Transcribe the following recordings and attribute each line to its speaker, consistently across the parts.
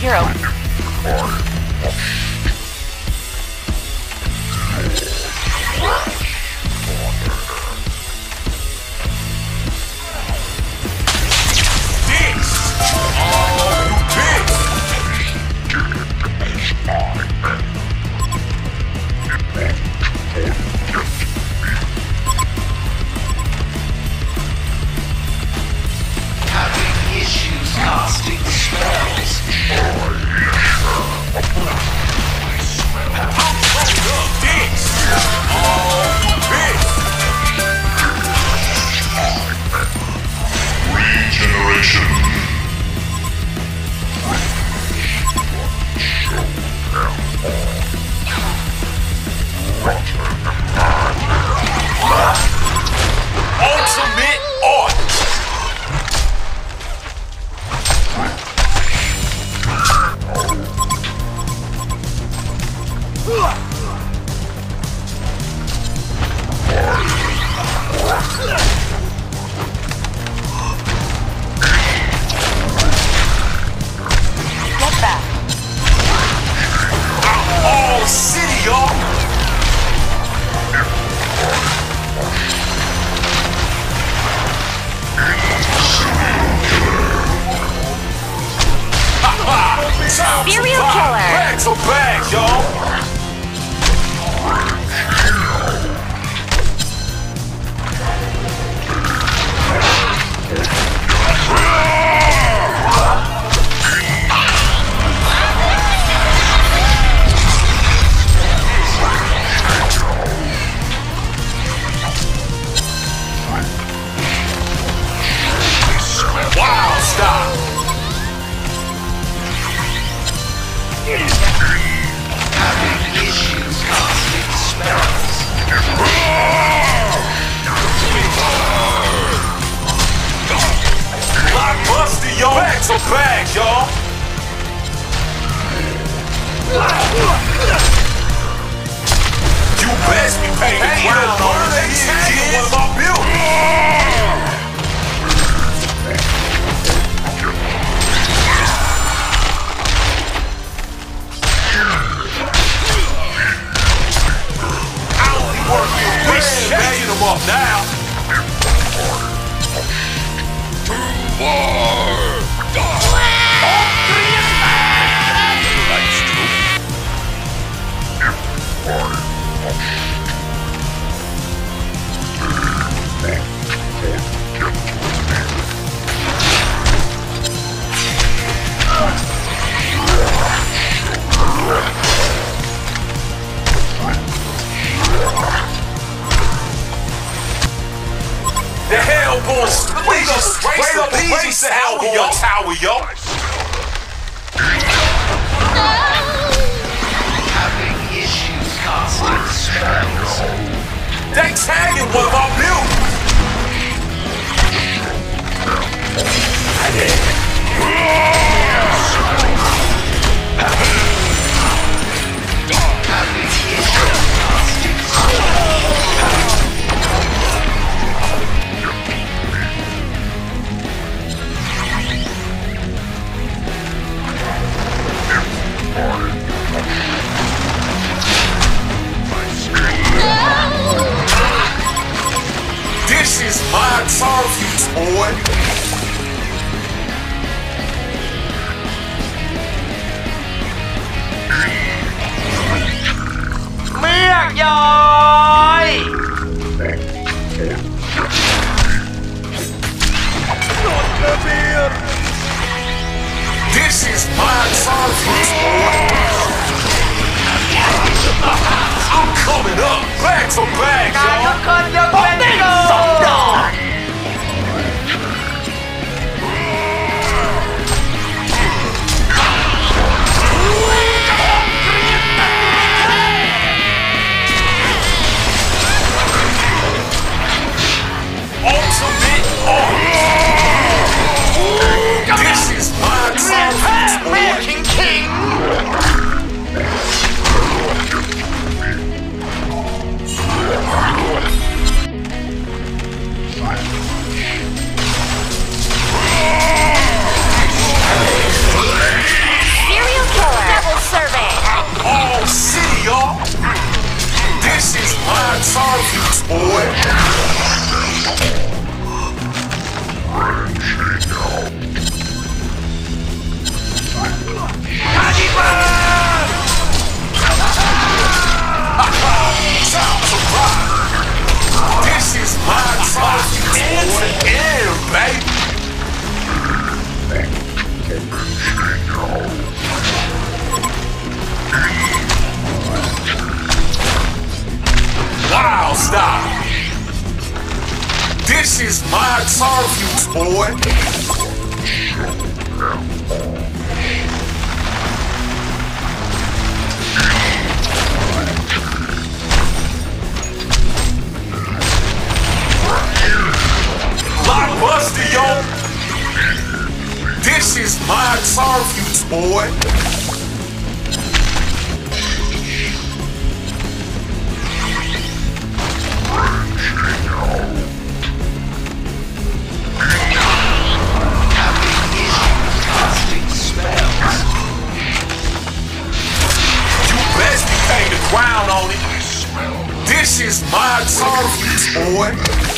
Speaker 1: hero.
Speaker 2: Serial killer!
Speaker 3: Bags are bags, y'all! Wow, stop!
Speaker 4: Having issues casting spells.
Speaker 3: Blockbuster, yo! Bags are bags, y'all! You best be paying attention to what they tagging one of our buildings! We shaking them up now. The Hellborn straight up race the Hellborn tower, yo.
Speaker 4: Having issues casting spells.
Speaker 3: They tagging one of our buildings.
Speaker 4: Having issues casting spells.
Speaker 3: This is my turf, boy. This is my turf, boy. I'm coming up. Back to back, Ultimate This is my turf, boy. King. my target, boy. Time to rock. This is my target, end to end, baby. Wow, stop. This is my target, boy. Blockbuster, yo. This is my target, boy. Ground on it. This is my target, boy.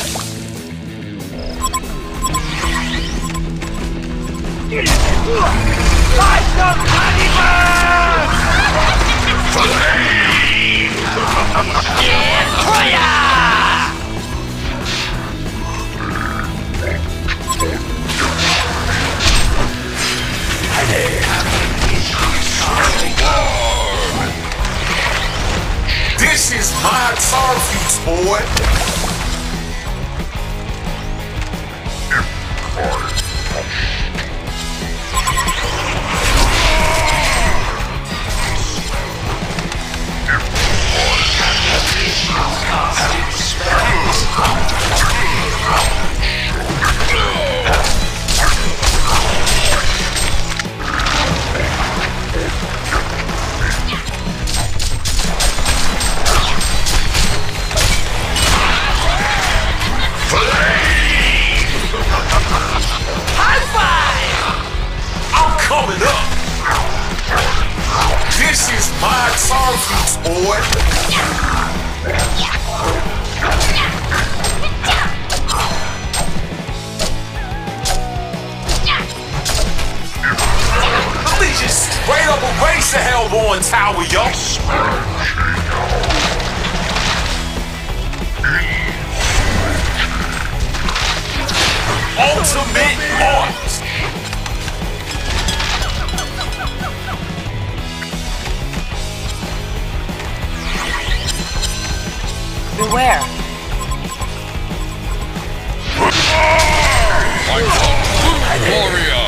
Speaker 3: This is my target, boy. Coming up. This is my target, boy. We just straight up erase the Hellborn Tower, yo. Ultimate art.
Speaker 1: Beware.
Speaker 2: Warrior!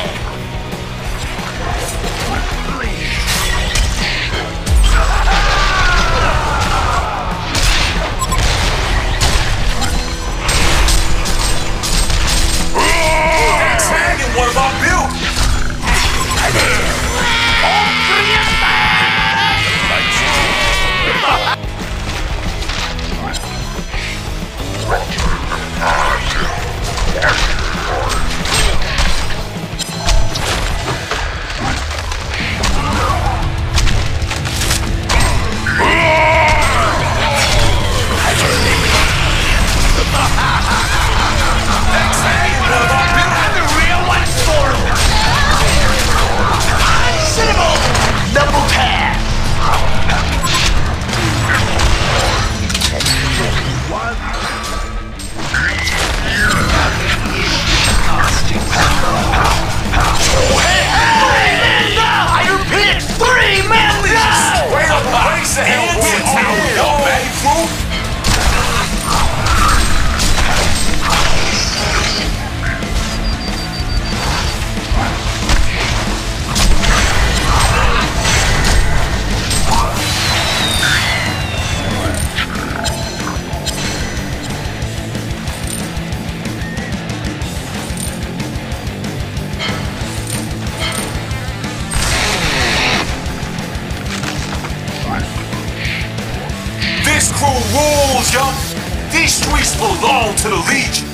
Speaker 3: That's hanging one of our buildings. This crew rules, yo. These streets belong to the Legion.